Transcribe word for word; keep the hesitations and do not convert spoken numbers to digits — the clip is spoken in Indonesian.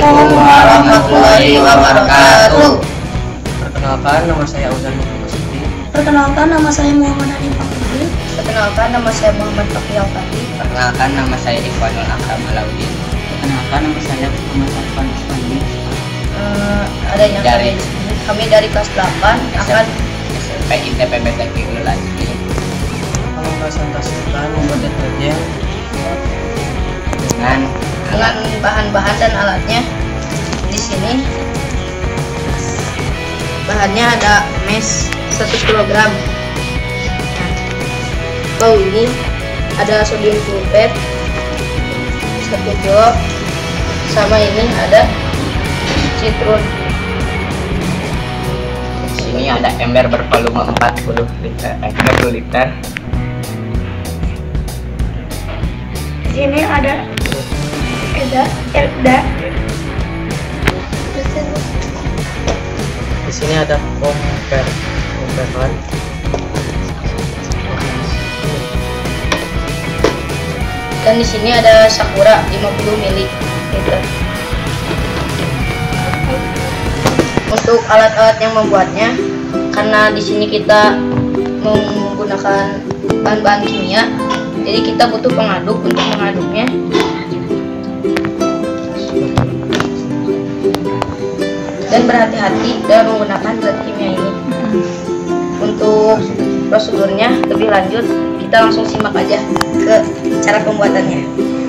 Assalamualaikum warahmatullahi wabarakatuh. Perkenalkan, nama saya Auzan Mufti. Perkenalkan, nama saya Muhammad Hanif Fakhrudin. Perkenalkan, nama saya Muhammad Fakri Al-Fatih. Perkenalkan, nama saya Ikhwanul Akram Alaudin. Perkenalkan, nama saya Muhammad Arfan Usmani. Uh, ada yang Dari- kami di sini. Kami dari kelas delapan akan S M P I T P B Zakiul Azmi. Akan mempresentasikan membuat deterjen dengan dengan bahan-bahan dan alatnya. Di sini bahannya ada mes satu kilogram. Bau ini ada sodium sulfat satu kilo, sama ini ada citron. di sini ada ember bervolume empat puluh liter, eh, tiga puluh liter. Di sini ada Eda, Elda. Di sini ada komper, komperan. Dan di sini ada sakura lima puluh mililiter. Untuk alat-alat yang membuatnya, karena di sini kita menggunakan bahan-bahan kimia, jadi kita butuh pengaduk untuk mengaduknya. Dan berhati-hati dalam menggunakan zat kimia ini. Untuk prosedurnya lebih lanjut, kita langsung simak aja ke cara pembuatannya.